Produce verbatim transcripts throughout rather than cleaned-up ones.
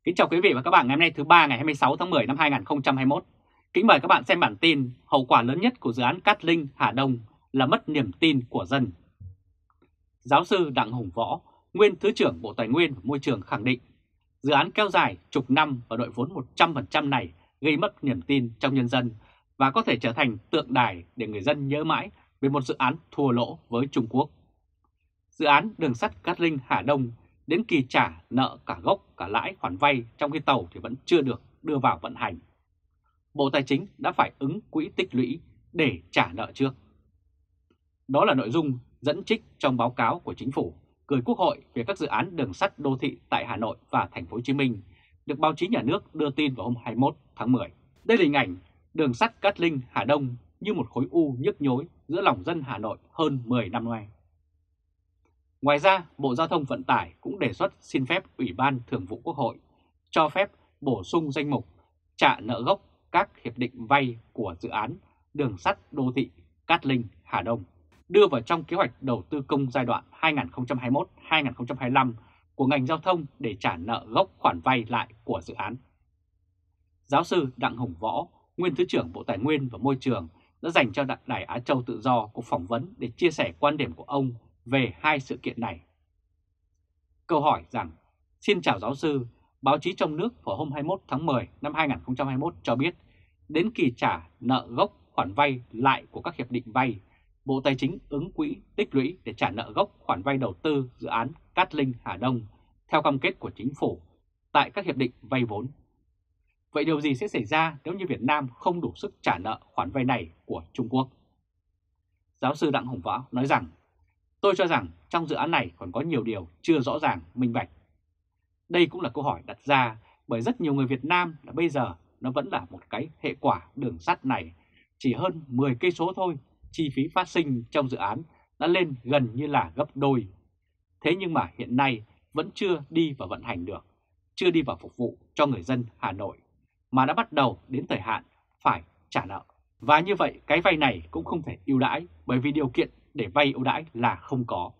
Kính chào quý vị và các bạn ngày hôm nay thứ ba ngày hai mươi sáu tháng mười năm hai nghìn không trăm hai mươi mốt. Kính mời các bạn xem bản tin hậu quả lớn nhất của dự án Cát Linh Hà Đông là mất niềm tin của dân. Giáo sư Đặng Hùng Võ, nguyên Thứ trưởng Bộ Tài nguyên và Môi trường khẳng định dự án kéo dài chục năm và đội vốn một trăm phần trăm này gây mất niềm tin trong nhân dân và có thể trở thành tượng đài để người dân nhớ mãi về một dự án thua lỗ với Trung Quốc. Dự án đường sắt Cát Linh Hà Đông đến kỳ trả nợ cả gốc cả lãi khoản vay trong khi tàu thì vẫn chưa được đưa vào vận hành. Bộ Tài chính đã phải ứng quỹ tích lũy để trả nợ trước. Đó là nội dung dẫn trích trong báo cáo của Chính phủ gửi Quốc hội về các dự án đường sắt đô thị tại Hà Nội và Thành phố Hồ Chí Minh, được báo chí nhà nước đưa tin vào hôm hai mươi mốt tháng mười. Đây là hình ảnh đường sắt Cát Linh Hà Đông như một khối u nhức nhối giữa lòng dân Hà Nội hơn mười năm nay. Ngoài ra, Bộ Giao thông Vận tải cũng đề xuất xin phép Ủy ban Thường vụ Quốc hội cho phép bổ sung danh mục trả nợ gốc các hiệp định vay của dự án đường sắt đô thị Cát Linh Hà Đông đưa vào trong kế hoạch đầu tư công giai đoạn hai nghìn không trăm hai mươi mốt đến hai nghìn không trăm hai mươi lăm của ngành giao thông để trả nợ gốc khoản vay lại của dự án. Giáo sư Đặng Hùng Võ, nguyên Thứ trưởng Bộ Tài nguyên và Môi trường đã dành cho Đài Á Châu Tự Do cuộc phỏng vấn để chia sẻ quan điểm của ông về hai sự kiện này. Câu hỏi rằng, xin chào giáo sư, báo chí trong nước vào hôm hai mươi mốt tháng mười năm hai nghìn không trăm hai mươi mốt cho biết, đến kỳ trả nợ gốc khoản vay lại của các hiệp định vay, Bộ Tài chính ứng quỹ tích lũy để trả nợ gốc khoản vay đầu tư dự án Cát Linh Hà Đông theo cam kết của Chính phủ tại các hiệp định vay vốn. Vậy điều gì sẽ xảy ra nếu như Việt Nam không đủ sức trả nợ khoản vay này của Trung Quốc? Giáo sư Đặng Hùng Võ nói rằng, tôi cho rằng trong dự án này còn có nhiều điều chưa rõ ràng, minh bạch. Đây cũng là câu hỏi đặt ra bởi rất nhiều người Việt Nam là bây giờ nó vẫn là một cái hệ quả đường sắt này. Chỉ hơn mười cây số thôi, chi phí phát sinh trong dự án đã lên gần như là gấp đôi. Thế nhưng mà hiện nay vẫn chưa đi vào vận hành được, chưa đi vào phục vụ cho người dân Hà Nội, mà đã bắt đầu đến thời hạn phải trả nợ. Và như vậy cái vay này cũng không thể ưu đãi bởi vì điều kiện để vay ưu đãi là không có.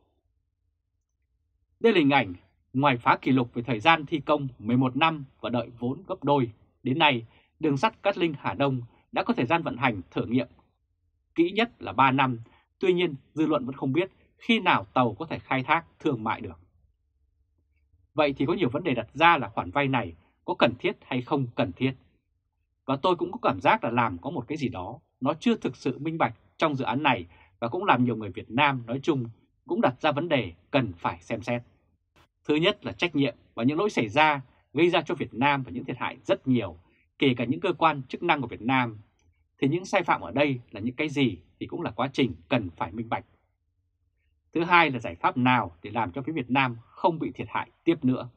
Đây là hình ảnh ngoài phá kỷ lục về thời gian thi công mười một năm và đợi vốn gấp đôi, đến nay đường sắt Cát Linh Hà Đông đã có thời gian vận hành thử nghiệm kỹ nhất là ba năm, tuy nhiên dư luận vẫn không biết khi nào tàu có thể khai thác thương mại được. Vậy thì có nhiều vấn đề đặt ra là khoản vay này có cần thiết hay không cần thiết. Và tôi cũng có cảm giác là làm có một cái gì đó nó chưa thực sự minh bạch trong dự án này và cũng làm nhiều người Việt Nam nói chung cũng đặt ra vấn đề cần phải xem xét. Thứ nhất là trách nhiệm và những lỗi xảy ra gây ra cho Việt Nam và những thiệt hại rất nhiều, kể cả những cơ quan chức năng của Việt Nam. Thì những sai phạm ở đây là những cái gì thì cũng là quá trình cần phải minh bạch. Thứ hai là giải pháp nào để làm cho phía Việt Nam không bị thiệt hại tiếp nữa.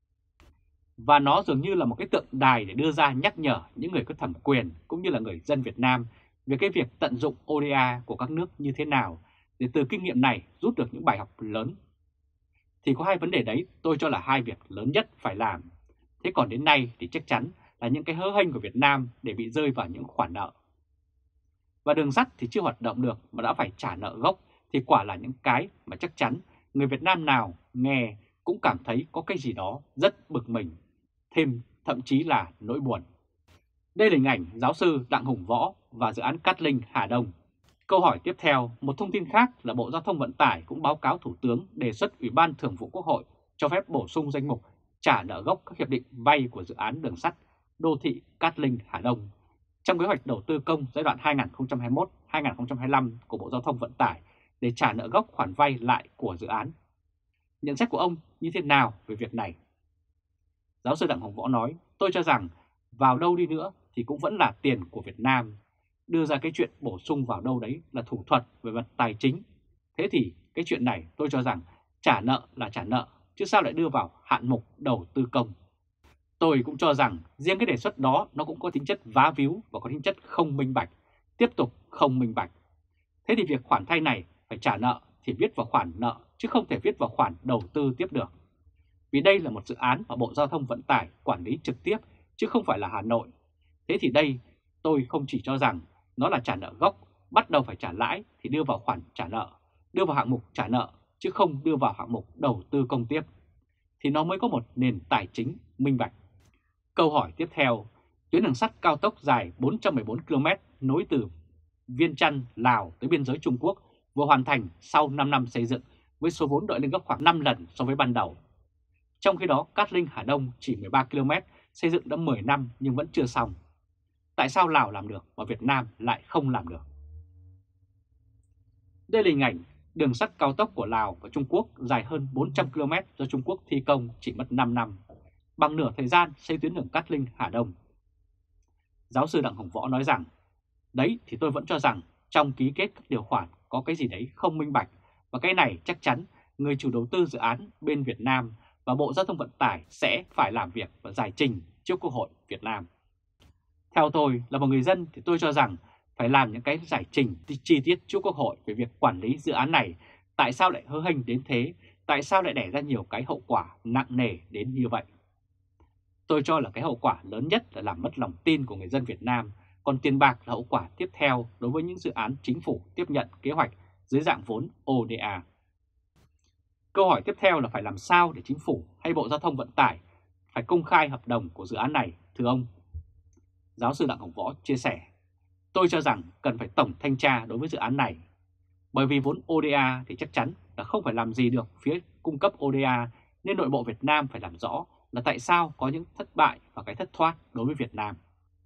Và nó dường như là một cái tượng đài để đưa ra nhắc nhở những người có thẩm quyền cũng như là người dân Việt Nam về cái việc tận dụng o đê a của các nước như thế nào để từ kinh nghiệm này rút được những bài học lớn. Thì có hai vấn đề đấy tôi cho là hai việc lớn nhất phải làm. Thế còn đến nay thì chắc chắn là những cái hớ hênh của Việt Nam để bị rơi vào những khoản nợ. Và đường sắt thì chưa hoạt động được mà đã phải trả nợ gốc thì quả là những cái mà chắc chắn người Việt Nam nào nghe cũng cảm thấy có cái gì đó rất bực mình, thêm thậm chí là nỗi buồn. Đây là hình ảnh giáo sư Đặng Hùng Võ và dự án Cát Linh Hà Đông. Câu hỏi tiếp theo, một thông tin khác là Bộ Giao thông Vận tải cũng báo cáo Thủ tướng đề xuất Ủy ban Thường vụ Quốc hội cho phép bổ sung danh mục trả nợ gốc các hiệp định vay của dự án đường sắt đô thị Cát Linh Hà Đông trong kế hoạch đầu tư công giai đoạn hai nghìn không trăm hai mươi mốt đến hai nghìn không trăm hai mươi lăm của Bộ Giao thông Vận tải để trả nợ gốc khoản vay lại của dự án. Nhận xét của ông như thế nào về việc này? Giáo sư Đặng Hùng Võ nói, tôi cho rằng vào đâu đi nữa thì cũng vẫn là tiền của Việt Nam. Đưa ra cái chuyện bổ sung vào đâu đấy là thủ thuật về mặt tài chính. Thế thì cái chuyện này tôi cho rằng trả nợ là trả nợ, chứ sao lại đưa vào hạng mục đầu tư công. Tôi cũng cho rằng riêng cái đề xuất đó nó cũng có tính chất vá víu và có tính chất không minh bạch, tiếp tục không minh bạch. Thế thì việc khoản vay này phải trả nợ thì viết vào khoản nợ chứ không thể viết vào khoản đầu tư tiếp được. Vì đây là một dự án mà Bộ Giao thông Vận tải quản lý trực tiếp chứ không phải là Hà Nội. Thế thì đây tôi không chỉ cho rằng nó là trả nợ gốc, bắt đầu phải trả lãi thì đưa vào khoản trả nợ, đưa vào hạng mục trả nợ chứ không đưa vào hạng mục đầu tư công tiếp. Thì nó mới có một nền tài chính minh bạch. Câu hỏi tiếp theo, tuyến đường sắt cao tốc dài bốn trăm mười bốn ki lô mét nối từ Viêng Chăn, Lào tới biên giới Trung Quốc vừa hoàn thành sau năm năm xây dựng với số vốn đội lên gấp khoảng năm lần so với ban đầu. Trong khi đó, Cát Linh Hà Đông chỉ mười ba ki lô mét, xây dựng đã mười năm nhưng vẫn chưa xong. Tại sao Lào làm được mà Việt Nam lại không làm được? Đây là hình ảnh đường sắt cao tốc của Lào và Trung Quốc dài hơn bốn trăm ki lô mét do Trung Quốc thi công chỉ mất năm năm, bằng nửa thời gian xây tuyến đường Cát Linh Hà Đông. Giáo sư Đặng Hồng Võ nói rằng, đấy thì tôi vẫn cho rằng trong ký kết các điều khoản có cái gì đấy không minh bạch, và cái này chắc chắn người chủ đầu tư dự án bên Việt Nam và Bộ Giao thông Vận tải sẽ phải làm việc và giải trình trước Quốc hội Việt Nam. Theo tôi là một người dân thì tôi cho rằng phải làm những cái giải trình chi tiết trước Quốc hội về việc quản lý dự án này, tại sao lại hớ hênh đến thế, tại sao lại đẻ ra nhiều cái hậu quả nặng nề đến như vậy. Tôi cho là cái hậu quả lớn nhất là làm mất lòng tin của người dân Việt Nam, còn tiền bạc là hậu quả tiếp theo đối với những dự án chính phủ tiếp nhận kế hoạch dưới dạng vốn ô đê a. Câu hỏi tiếp theo là phải làm sao để chính phủ hay Bộ Giao thông Vận tải phải công khai hợp đồng của dự án này, thưa ông? Giáo sư Đặng Hồng Võ chia sẻ, tôi cho rằng cần phải tổng thanh tra đối với dự án này, bởi vì vốn ô đê a thì chắc chắn là không phải làm gì được phía cung cấp ô đê a, nên nội bộ Việt Nam phải làm rõ là tại sao có những thất bại và cái thất thoát đối với Việt Nam.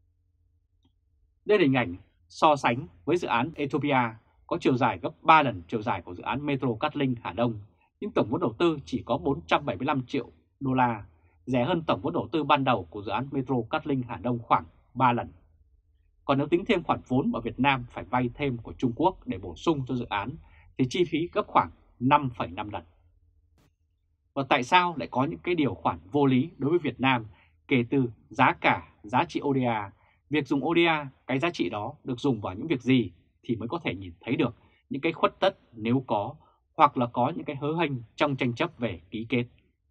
Đây là hình ảnh so sánh với dự án Ethiopia có chiều dài gấp ba lần chiều dài của dự án Metro Cát Linh Hà Đông, nhưng tổng vốn đầu tư chỉ có bốn trăm bảy mươi lăm triệu đô la, rẻ hơn tổng vốn đầu tư ban đầu của dự án Metro Cát Linh Hà Đông khoảng ba lần. Còn nếu tính thêm khoản vốn mà Việt Nam phải vay thêm của Trung Quốc để bổ sung cho dự án thì chi phí gấp khoảng năm phẩy năm lần. Và tại sao lại có những cái điều khoản vô lý đối với Việt Nam kể từ giá cả, giá trị ô đê a, việc dùng ô đê a, cái giá trị đó được dùng vào những việc gì thì mới có thể nhìn thấy được những cái khuất tất nếu có, hoặc là có những cái hớ hênh trong tranh chấp về ký kết.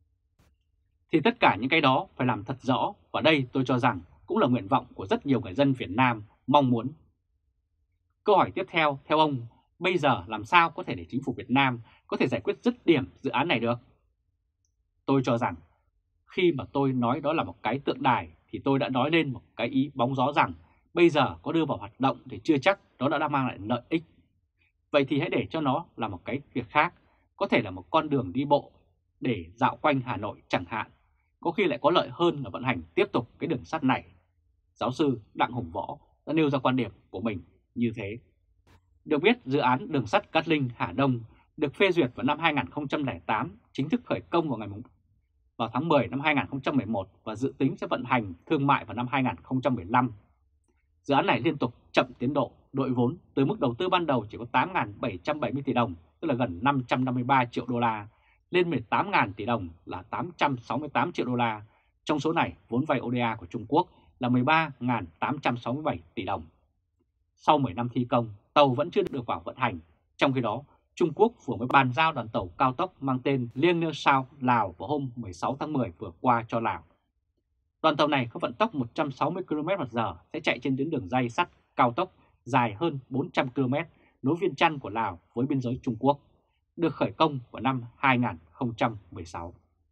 Thì tất cả những cái đó phải làm thật rõ, và đây tôi cho rằng cũng là nguyện vọng của rất nhiều người dân Việt Nam mong muốn. Câu hỏi tiếp theo, theo ông, bây giờ làm sao có thể để chính phủ Việt Nam có thể giải quyết dứt điểm dự án này được? Tôi cho rằng khi mà tôi nói đó là một cái tượng đài thì tôi đã nói lên một cái ý bóng gió rằng bây giờ có đưa vào hoạt động thì chưa chắc đó đã mang lại lợi ích. Vậy thì hãy để cho nó là một cái việc khác, có thể là một con đường đi bộ để dạo quanh Hà Nội chẳng hạn, có khi lại có lợi hơn là vận hành tiếp tục cái đường sắt này. Giáo sư Đặng Hồng Võ đã nêu ra quan điểm của mình như thế. Được biết, dự án đường sắt Cát Linh Hà Đông được phê duyệt vào năm hai nghìn không trăm lẻ tám, chính thức khởi công vào ngày vào tháng mười năm hai nghìn không trăm mười một và dự tính sẽ vận hành thương mại vào năm hai nghìn không trăm mười lăm. Dự án này liên tục chậm tiến độ, đội vốn từ mức đầu tư ban đầu chỉ có tám nghìn bảy trăm bảy mươi tỷ đồng, tức là gần năm trăm năm mươi ba triệu đô la, lên mười tám nghìn tỷ đồng là tám trăm sáu mươi tám triệu đô la. Trong số này, vốn vay ô đê a của Trung Quốc là mười ba nghìn tám trăm sáu mươi bảy tỷ đồng. Sau mười năm thi công, tàu vẫn chưa được vào vận hành. Trong khi đó, Trung Quốc vừa mới bàn giao đoàn tàu cao tốc mang tên Liêng Nưa Sao Lào vào hôm mười sáu tháng mười vừa qua cho Lào. Đoàn tàu này có vận tốc một trăm sáu mươi ki lô mét trên giờ, sẽ chạy trên tuyến đường ray sắt cao tốc dài hơn bốn trăm ki lô mét nối Viêng Chăn của Lào với biên giới Trung Quốc, được khởi công vào năm hai nghìn không trăm mười sáu.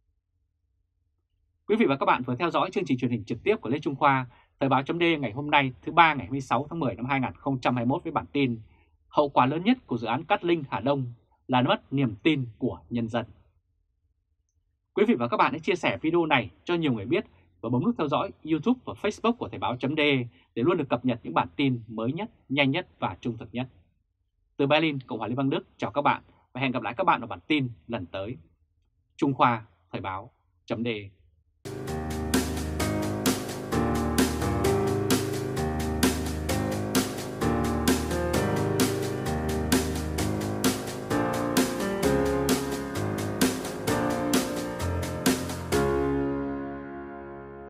Quý vị và các bạn vừa theo dõi chương trình truyền hình trực tiếp của Lê Trung Khoa, Thời báo chấm D ngày hôm nay thứ ba ngày hai mươi sáu tháng mười năm hai nghìn không trăm hai mươi mốt với bản tin hậu quả lớn nhất của dự án Cát Linh Hà Đông là mất niềm tin của nhân dân. Quý vị và các bạn hãy chia sẻ video này cho nhiều người biết và bấm nút theo dõi YouTube và Facebook của Thời báo chấm D để luôn được cập nhật những bản tin mới nhất, nhanh nhất và trung thực nhất. Từ Berlin, Cộng hòa Liên bang Đức, chào các bạn và hẹn gặp lại các bạn ở bản tin lần tới. Trung Khoa, Thời báo chấm D.